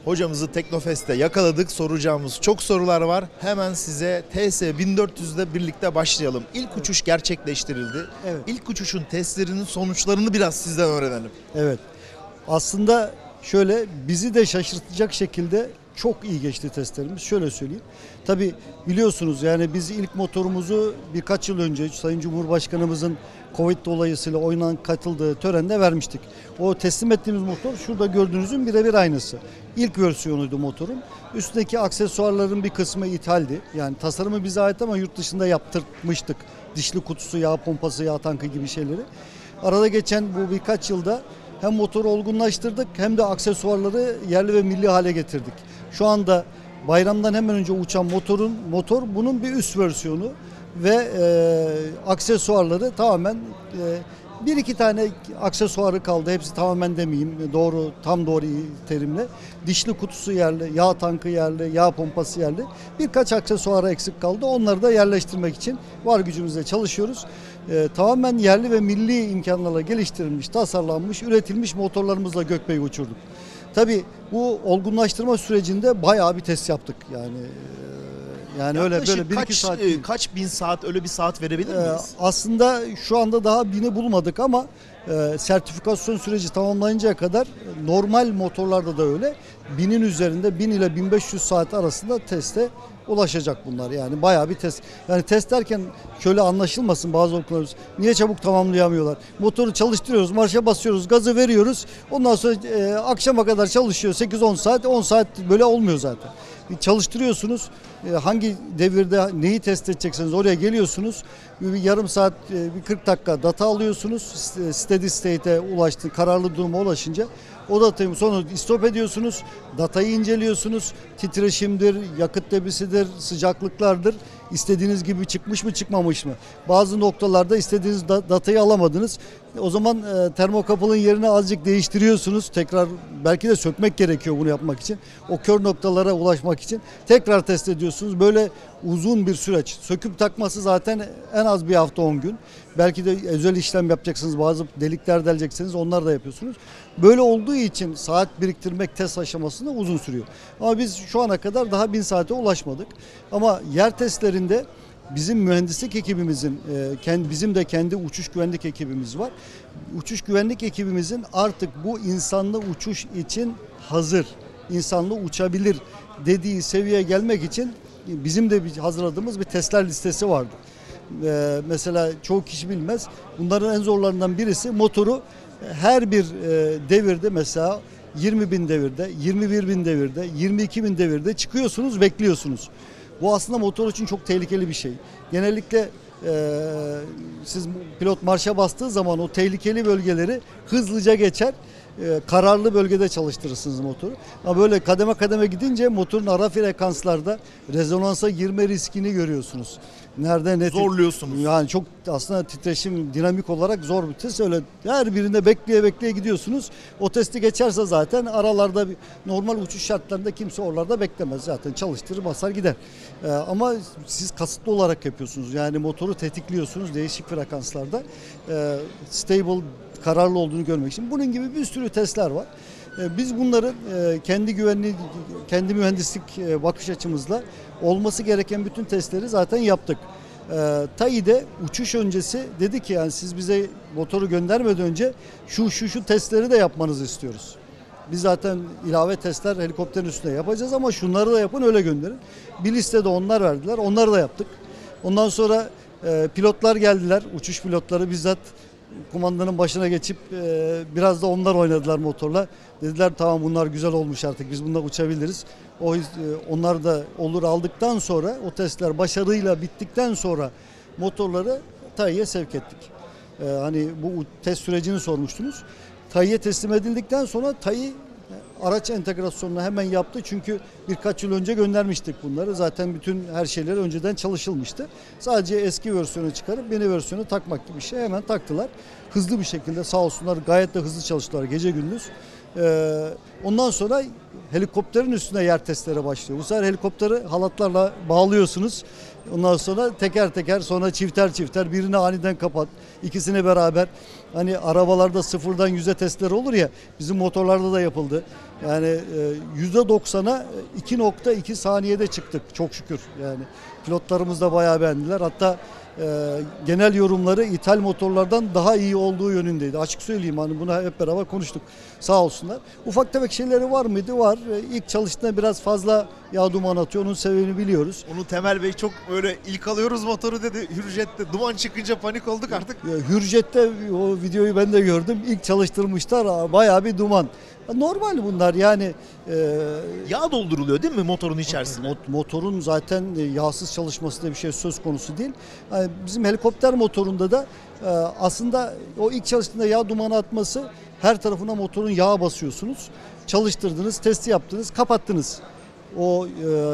Hocamızı Teknofest'te yakaladık. Soracağımız çok sorular var. Hemen size TS1400'de birlikte başlayalım. İlk uçuş gerçekleştirildi. Evet. İlk uçuşun testlerinin sonuçlarını biraz sizden öğrenelim. Evet. Aslında şöyle bizi de şaşırtacak şekilde çok iyi geçti testlerimiz. Şöyle söyleyeyim. Tabii biliyorsunuz yani biz ilk motorumuzu birkaç yıl önce Sayın Cumhurbaşkanımızın Covid dolayısıyla katıldığı törende vermiştik. O teslim ettiğimiz motor şurada gördüğünüzün birebir aynısı. İlk versiyonuydu motorun. Üstündeki aksesuarların bir kısmı ithaldi. Yani tasarımı bize ait ama yurt dışında yaptırmıştık. Dişli kutusu, yağ pompası, yağ tankı gibi şeyleri. Arada geçen bu birkaç yılda hem motoru olgunlaştırdık hem de aksesuarları yerli ve milli hale getirdik. Şu anda bayramdan hemen önce uçan motor bunun bir üst versiyonu ve aksesuarları tamamen bir iki tane aksesuarı kaldı. Hepsi tamamen demeyeyim. Tam doğru terimle. Dişli kutusu yerli, yağ tankı yerli, yağ pompası yerli. Birkaç aksesuarı eksik kaldı. Onları da yerleştirmek için var gücümüzle çalışıyoruz. Tamamen yerli ve milli imkanlarla geliştirilmiş, tasarlanmış, üretilmiş motorlarımızla Gökbey'i uçurduk. Tabii bu olgunlaştırma sürecinde bayağı bir test yaptık. Yani öyle böyle bir iki saat değil. Kaç bin saat öyle bir saat verebilir miyiz? Aslında şu anda daha 1000'i bulmadık ama sertifikasyon süreci tamamlanıncaya kadar normal motorlarda da öyle 1000'in üzerinde 1000 ile 1500 saat arasında teste ulaşacak bunlar. Yani bayağı bir test. Yani test derken şöyle anlaşılmasın bazı okullarımız. Niye çabuk tamamlayamıyorlar? Motoru çalıştırıyoruz, marşa basıyoruz, gazı veriyoruz. Ondan sonra akşama kadar çalışıyor 8-10 saat. 10 saat böyle olmuyor zaten. Çalıştırıyorsunuz. Hangi devirde neyi test edecekseniz oraya geliyorsunuz. Bir yarım saat, bir 40 dakika data alıyorsunuz. Steady state'e ulaştı, kararlı duruma ulaşınca o datayı sonra istop ediyorsunuz. Datayı inceliyorsunuz. Titreşimdir, yakıt debisidir, sıcaklıklardır. İstediğiniz gibi çıkmış mı çıkmamış mı? Bazı noktalarda istediğiniz datayı alamadınız. O zaman termokapılın yerini azıcık değiştiriyorsunuz. Tekrar belki de sökmek gerekiyor bunu yapmak için. O kör noktalara ulaşmak için tekrar test ediyorsunuz. Böyle uzun bir süreç. Söküp takması zaten en az bir hafta 10 gün. Belki de özel işlem yapacaksınız. Bazı delikler deleceksiniz. Onlar da yapıyorsunuz. Böyle olduğu için saat biriktirmek test aşamasında uzun sürüyor. Ama biz şu ana kadar daha 1000 saate ulaşmadık. Ama yer testlerinde bizim mühendislik ekibimizin, bizim de kendi uçuş güvenlik ekibimiz var. Uçuş güvenlik ekibimizin artık bu insanlı uçuş için hazır, insanlı uçabilir dediği seviyeye gelmek için bizim de hazırladığımız bir testler listesi vardı. Mesela çoğu kişi bilmez. Bunların en zorlarından birisi motoru her bir devirde mesela 20.000 devirde, 21.000 devirde, 22.000 devirde çıkıyorsunuz, bekliyorsunuz. Bu aslında motor için çok tehlikeli bir şey. Genellikle siz pilot marşa bastığı zaman o tehlikeli bölgeleri hızlıca geçer. Kararlı bölgede çalıştırırsınız motoru. Ama böyle kademe kademe gidince motorun ara frekanslarda rezonansa girme riskini görüyorsunuz. Nerede ne Zorluyorsunuz. Yani çok aslında titreşim dinamik olarak zor bir test. Öyle her birinde bekleye gidiyorsunuz. O testi geçerse zaten aralarda normal uçuş şartlarında kimse oralarda beklemez. Zaten çalıştırır basar gider. Ama siz kasıtlı olarak yapıyorsunuz. Yani motoru tetikliyorsunuz değişik frekanslarda. Stable kararlı olduğunu görmek için. Bunun gibi bir sürü testler var. Biz bunları kendi mühendislik bakış açımızla olması gereken bütün testleri zaten yaptık. TAİ'de uçuş öncesi dedi ki yani siz bize motoru göndermeden önce şu testleri de yapmanızı istiyoruz. Biz zaten ilave testler helikopterin üstünde yapacağız ama şunları da yapın öyle gönderin. Bir listede onlar verdiler. Onları da yaptık. Ondan sonra pilotlar geldiler. Uçuş pilotları bizzat kumandanın başına geçip biraz da onlar oynadılar motorla. Dediler tamam bunlar güzel olmuş artık biz bununla uçabiliriz. Onlar da olur aldıktan sonra o testler başarıyla bittikten sonra motorları TAİ'ye sevk ettik. Hani bu test sürecini sormuştunuz. TAİ'ye teslim edildikten sonra TAİ araç entegrasyonunu hemen yaptı. Çünkü birkaç yıl önce göndermiştik bunları. Zaten bütün her şeyleri önceden çalışılmıştı. Sadece eski versiyonu çıkarıp yeni versiyonu takmak gibi bir şey hemen taktılar. Hızlı bir şekilde sağ olsunlar gayet de hızlı çalıştılar gece gündüz. Ondan sonra helikopterin üstüne yer testleri başlıyor. Bu sefer helikopteri halatlarla bağlıyorsunuz. Ondan sonra teker teker, sonra çifter çifter, birini aniden kapat, ikisini beraber. Hani arabalarda sıfırdan 100'e testleri olur ya, bizim motorlarda da yapıldı. Yani %90'a 2,2 saniyede çıktık çok şükür. Yani pilotlarımız da bayağı beğendiler. Hatta genel yorumları ithal motorlardan daha iyi olduğu yönündeydi. Açık söyleyeyim, hani bunu hep beraber konuştuk. Sağ olsunlar. Ufak tefek şeyleri var mıydı? Var. İlk çalıştığında biraz fazla yağ duman atıyor. Onun sebebini biliyoruz. Onu Temel Bey çok böyle ilk alıyoruz motoru dedi. Hürjet'te duman çıkınca panik olduk artık. Hürjet'te o videoyu ben de gördüm. İlk çalıştırmışlar. Bayağı bir duman. Normal bunlar yani. Yağ dolduruluyor değil mi motorun içerisine? Motorun zaten yağsız çalışması diye bir şey söz konusu değil. Yani bizim helikopter motorunda da aslında o ilk çalıştığında yağ dumanı atması, her tarafına motorun yağı basıyorsunuz. Çalıştırdınız, testi yaptınız, kapattınız. O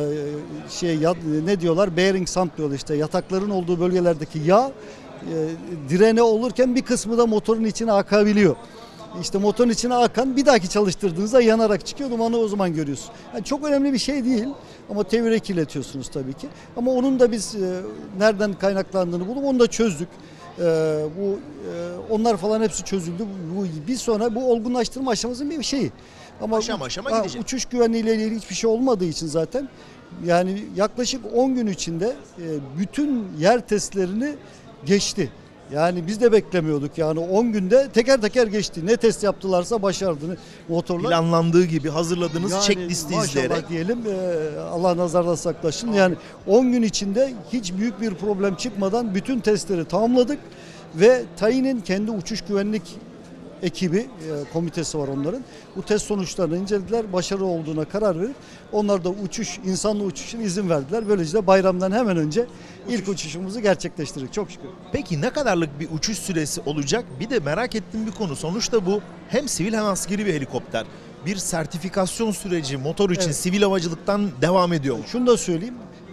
ne diyorlar? Bearing sump diyorlar işte. Yatakların olduğu bölgelerdeki yağ direne olurken bir kısmı da motorun içine akabiliyor. İşte motorun içine akan, bir dahaki çalıştırdığınızda yanarak çıkıyor. Dumanı o zaman görüyorsun. Yani çok önemli bir şey değil ama tevire kirletiyorsunuz tabii ki. Ama onun da biz nereden kaynaklandığını bulup onu da çözdük. Onlar falan hepsi çözüldü. Bir sonra bu olgunlaştırma aşamasının bir şeyi. Ama aşama gidecek. Uçuş güvenliğiyle ilgili hiçbir şey olmadığı için zaten yani yaklaşık 10 gün içinde bütün yer testlerini geçti. Yani biz de beklemiyorduk, yani 10 günde teker teker geçti. Ne test yaptılarsa başardı motorlar. Planlandığı gibi hazırladığınız yani checklisti izleyerek. Diyelim, Allah nazardan saklasın. Yani 10 gün içinde hiç büyük bir problem çıkmadan bütün testleri tamamladık ve TAİ'nin kendi uçuş güvenlik ekibi, komitesi var onların. Bu test sonuçlarını incelediler. Başarılı olduğuna karar verip onlar da insanlı uçuşun izin verdiler. Böylece de bayramdan hemen önce ilk uçuşumuzu gerçekleştirdik. Çok şükür. Peki ne kadarlık bir uçuş süresi olacak? Bir de merak ettiğim bir konu. Sonuçta bu hem sivil hem askeri bir helikopter. Bir sertifikasyon süreci motor için sivil havacılıktan devam ediyor mu? Şunu da söyleyeyim.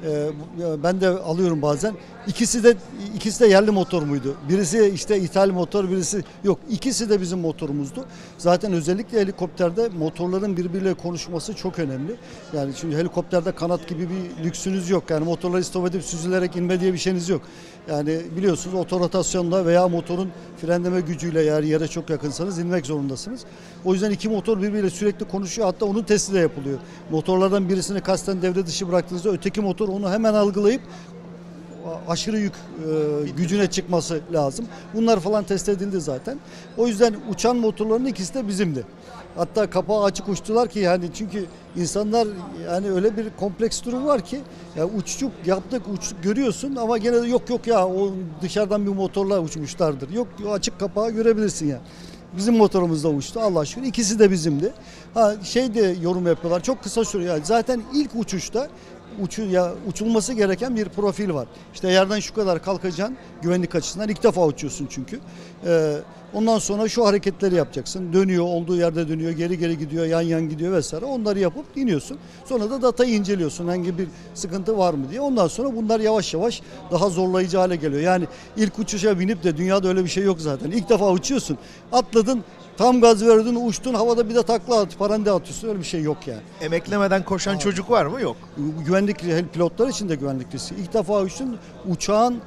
Ben de alıyorum bazen. İkisi de yerli motor muydu? Birisi işte ithal motor, birisi yok. İkisi de bizim motorumuzdu. Zaten özellikle helikopterde motorların birbiriyle konuşması çok önemli. Yani çünkü helikopterde kanat gibi bir lüksünüz yok. Yani motorları istop edip süzülerek inme diye bir şeyiniz yok. Yani biliyorsunuz otorotasyonla veya motorun frenleme gücüyle eğer yere çok yakınsanız inmek zorundasınız. O yüzden iki motor birbiriyle sürekli konuşuyor. Hatta onun testi de yapılıyor. Motorlardan birisini kasten devre dışı bıraktığınızda öteki motor onu hemen algılayıp aşırı yük gücüne çıkması lazım. Bunlar falan test edildi zaten. O yüzden uçan motorların ikisi de bizimdi. Hatta kapağı açık uçtular ki yani, çünkü insanlar yani öyle bir kompleks durum var ki ya uçtuk görüyorsun ama gene de yok ya o dışarıdan bir motorla uçmuşlardır. Yok açık kapağı görebilirsin ya. Bizim motorumuzda uçtu Allah'a şükür. İkisi de bizimdi. De yorum yapıyorlar. Çok kısa sürüyor. Yani zaten ilk uçuşta uçulması gereken bir profil var. İşte yerden şu kadar kalkacaksın güvenlik açısından. İlk defa uçuyorsun çünkü. Ondan sonra şu hareketleri yapacaksın. Dönüyor, olduğu yerde dönüyor, geri gidiyor, yan gidiyor vesaire. Onları yapıp iniyorsun. Sonra da datayı inceliyorsun. Hangi bir sıkıntı var mı diye. Ondan sonra bunlar yavaş yavaş daha zorlayıcı hale geliyor. Yani ilk uçuşa binip de dünyada öyle bir şey yok zaten. İlk defa uçuyorsun. Atladın. Tam gaz verdin, uçtun, havada bir de takla at, parande atıyorsun. Öyle bir şey yok yani. Emeklemeden koşan çocuk var mı? Yok. Güvenlik pilotlar için de güvenlik riski. İlk defa uçtun, uçağın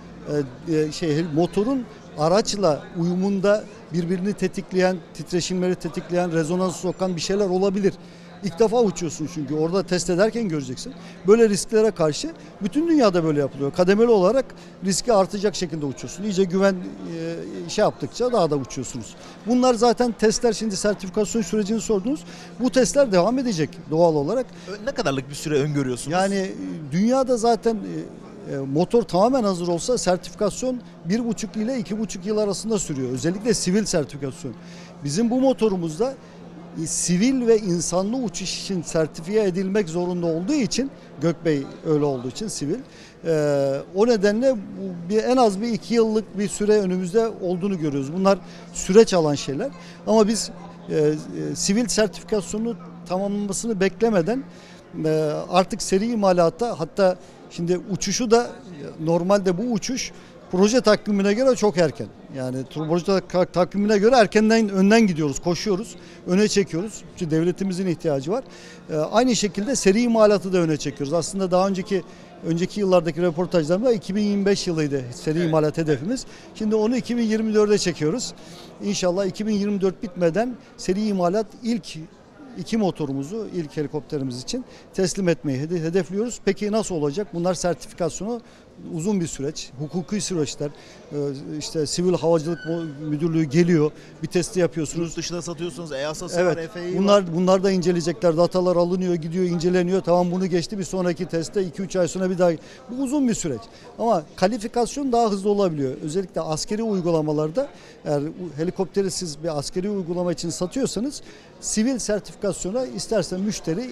motorun araçla uyumunda birbirini tetikleyen, titreşimleri tetikleyen, rezonans sokan bir şeyler olabilir. İlk defa uçuyorsun çünkü orada test ederken göreceksin. Böyle risklere karşı bütün dünyada böyle yapılıyor. Kademeli olarak riski artacak şekilde uçuyorsun. İyice güven yaptıkça daha da uçuyorsunuz. Bunlar zaten testler, şimdi sertifikasyon sürecini sordunuz. Bu testler devam edecek doğal olarak. Ne kadarlık bir süre öngörüyorsunuz? Yani dünyada zaten motor tamamen hazır olsa sertifikasyon 1,5 ile 2,5 yıl arasında sürüyor. Özellikle sivil sertifikasyon. Bizim bu motorumuzda sivil ve insanlı uçuş için sertifiye edilmek zorunda olduğu için, Gökbey öyle olduğu için sivil, o nedenle en az bir 2 yıllık bir süre önümüzde olduğunu görüyoruz. Bunlar süreç alan şeyler ama biz sivil sertifikasyonu tamamlanmasını beklemeden artık seri imalatta, hatta şimdi uçuşu da normalde bu uçuş Proje takvimine göre çok erken. Yani proje takvimine göre önden gidiyoruz, koşuyoruz, öne çekiyoruz. Çünkü devletimizin ihtiyacı var. Aynı şekilde seri imalatı da öne çekiyoruz. Aslında daha önceki yıllardaki röportajlarımda 2025 yılıydı seri imalat hedefimiz. Şimdi onu 2024'e çekiyoruz. İnşallah 2024 bitmeden seri imalat ilk iki motorumuzu ilk helikopterimiz için teslim etmeyi hedefliyoruz. Peki nasıl olacak? Bunlar sertifikasyonu uzun bir süreç, hukuki süreçler, işte Sivil Havacılık Müdürlüğü geliyor, bir testi yapıyorsunuz. Yurt dışına satıyorsunuz, EASA'sı Evet, var, FAA var. bunlar da inceleyecekler, datalar alınıyor, gidiyor, inceleniyor. Tamam, bunu geçti, bir sonraki testte 2-3 ay sonra bir daha. Bu uzun bir süreç. Ama kalifikasyon daha hızlı olabiliyor. Özellikle askeri uygulamalarda, eğer helikopteri siz bir askeri uygulama için satıyorsanız, sivil sertifikasyona istersen müşteri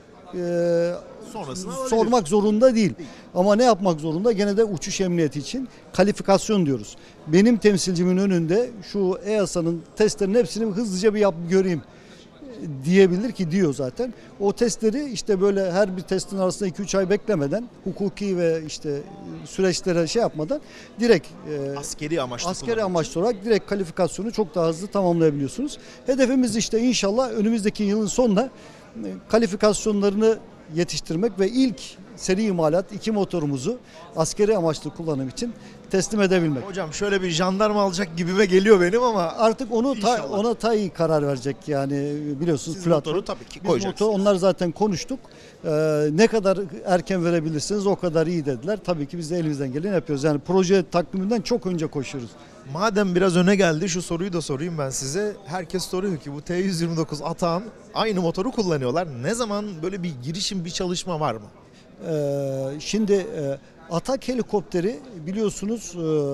Sonrasını sormak zorunda değil. Ama ne yapmak zorunda? Gene de uçuş emniyeti için kalifikasyon diyoruz. Benim temsilcimin önünde şu EASA'nın testlerinin hepsini hızlıca bir göreyim diyebilir ki diyor zaten. O testleri işte böyle her bir testin arasında 2-3 ay beklemeden, hukuki ve işte süreçlere şey yapmadan direkt askeri amaçlı olarak direkt kalifikasyonu çok daha hızlı tamamlayabiliyorsunuz. Hedefimiz işte inşallah önümüzdeki yılın sonunda kalifikasyonlarını yetiştirmek ve ilk seri imalat 2 motorumuzu askeri amaçlı kullanım için teslim edebilmek. Hocam şöyle bir jandarma alacak gibime geliyor benim ama artık ona TAİ karar verecek yani, biliyorsunuz. Siz motoru tabii ki koyacaksınız. Onlar zaten konuştuk. Ne kadar erken verebilirsiniz o kadar iyi dediler. Tabii ki biz de elimizden geleni yapıyoruz. Yani proje takviminden çok önce koşuyoruz. Madem biraz öne geldi, şu soruyu da sorayım ben size. Herkes soruyor ki bu T129 Atağan aynı motoru kullanıyorlar. Ne zaman böyle bir girişim, bir çalışma var mı? Şimdi Atak helikopteri biliyorsunuz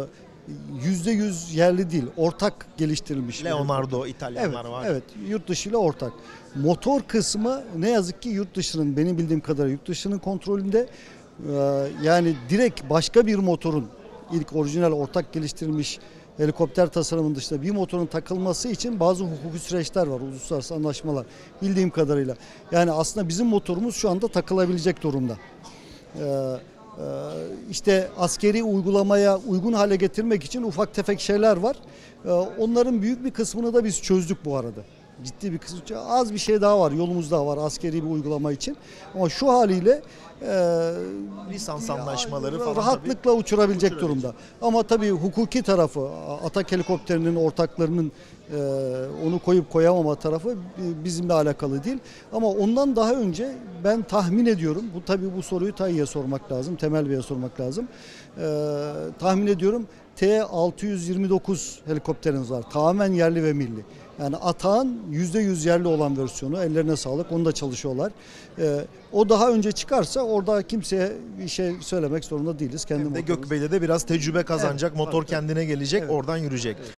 %100 yerli değil, ortak geliştirilmiş. Leonardo İtalyanlar var. Evet, yurt dışı ile ortak. Motor kısmı ne yazık ki yurt dışının, benim bildiğim kadarıyla yurt dışının kontrolünde. Yani direkt başka bir motorun, ilk orijinal ortak geliştirilmiş helikopter tasarımının dışında bir motorun takılması için bazı hukuki süreçler var, uluslararası anlaşmalar bildiğim kadarıyla. Yani aslında bizim motorumuz şu anda takılabilecek durumda. İşte askeri uygulamaya uygun hale getirmek için ufak tefek şeyler var. Onların büyük bir kısmını da biz çözdük bu arada. Ciddi bir kısmı, az bir şey daha var, yolumuz daha var askeri bir uygulama için. Ama şu haliyle lisans anlaşmaları falan rahatlıkla uçurabilecek durumda. Ama tabii hukuki tarafı, Atak helikopterinin ortaklarının onu koyup koyamama tarafı bizimle alakalı değil. Ama ondan daha önce ben tahmin ediyorum, bu soruyu TAİ'ye sormak lazım, Temel Bey'e sormak lazım. Tahmin ediyorum T-629 helikopteriniz var. Tamamen yerli ve milli. Yani Atağan %100 yerli olan versiyonu, ellerine sağlık, onu da çalışıyorlar. O daha önce çıkarsa orada kimseye bir şey söylemek zorunda değiliz. Hem de Gökbey'de de biraz tecrübe kazanacak, motor kendine gelecek, oradan yürüyecek.